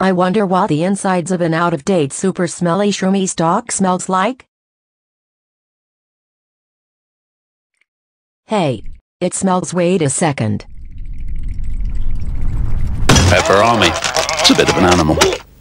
I wonder what the insides of an out-of-date super smelly shroomy stock smells like? Hey, it smells. Wait a second. Peperami. It's a bit of an animal.